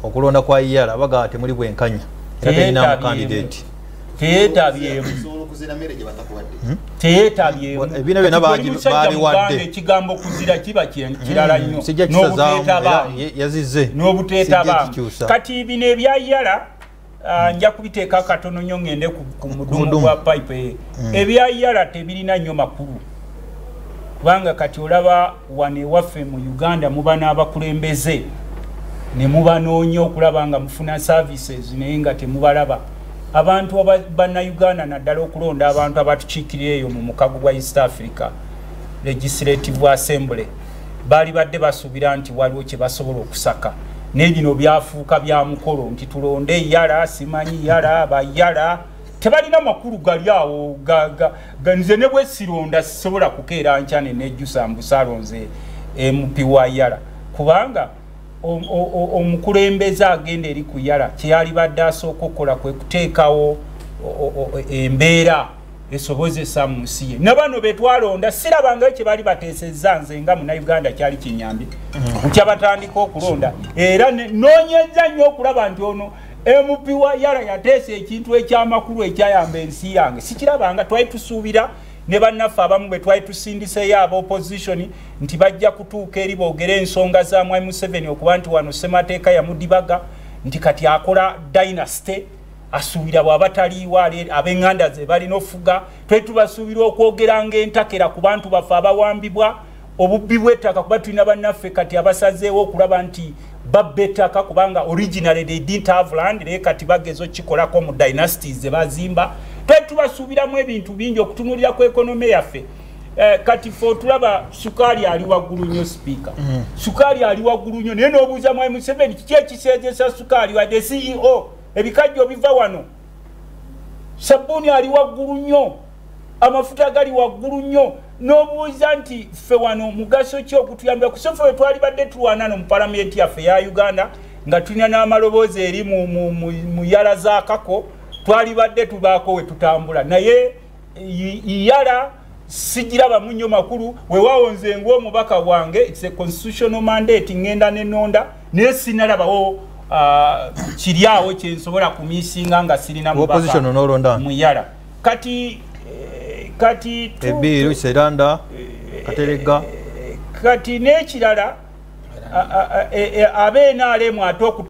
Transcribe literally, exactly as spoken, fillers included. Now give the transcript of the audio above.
okulonda kwa Iyala baga temuli bwenkanya era telina candidate teetabyemu teetabyemu ebina byonna baali wadde ekigambo kuzira kiba kirala nnyo yazize n'obuteetaba kati bino ebya Iyala nja kubiteeka katono nnyo ngende ku mudumu gwa pipe ebya Iyala tebirina nnyo makulu kubanga kati olaba wane waffe mu Uganda muba n'abakulembeze ne mubanoonya okulaba nga mufuna services naye nga temubalaba abantu bannayuganda naddala okulonda abantu abatukiikirira eyo mu mukago gwa East Africa Legislative Assembly baali badde basuubira nti waliwo kye basobola okusaka naye bino byafuuka bya mukolo nti tulonde Iyala simanyi Iyala bayala tebalina makulu gali awo nze ne bwe sironda sisobola kukeera nkyane nejjusa mbusalonze M P wa Iyala kubanga omukulembeze agenda eri ku Iyala kyeyali badde asooka okukola kwe kuteekawo embeera esobozesa mu nsi ye nabano betwalonda sirabangayo kye bali bateesezza nze nga munnayuganda kyali kinyambi kukyabatandika okulonda era noonyeza nnyo okulaba nti ono M P wa Iyala yateesa ekintu ekyamakulu ekyayamba ensi yange sikirabanga twali tusuubira ne bannaffe abamu bwe twali tusindiseyo aba opposition nti bajja kutuuka eri boogere ensonga za Mwai Museveni okuba nti wano Ssemateeka yamudibaga nti kati akola dynasty asuubira bw'aba taliiwo ab'eŋŋanda ze balina ofuga twali tubasuubira okwogeranga entakera ku bantu baffe abawambibwa obubbi bw'ettaka kuba tulina bannaffe kati abasazeewo okulaba nti babba ettaka kubanga originally they didn't have land naye kati bageza okikolako mu dynasties ze bazimba twali tubasuubiramu ebintu bingi okutunulira ku ekonome yaffe eh, kati ffe otulaba sukaali ali waggulu nnyo sipiika mm. sukaali ali waggulu nnyo naye n'obuuza Mwai Museveni kiki ekiseezesa sukaali wadde C E O ebikajjo biva wano sabbuuni ali waggulu nnyo amafuta gali waggulu nnyo n'obuuza nti ffe wano mugaso ki okutuyambira ku sofe twali badde tulwana no mu palamenti yaffe ya Uganda nga tulina n'amaloboozi eri mu, mu, mu, mu Iyala za Kako twali badde tubaako we tutambula naye Iyala sijiraba mu nnyo makulu weewaawo nze ng'omubaka wange it's a constitutional mandate ngenda n'ennonda naye sinalabawo uh, kiryawo kye nsobola kumiisinga nga sirina mubaka mu Iyala kati kati ebiru Seranda Katerega kati n'ekirala abe N R M ate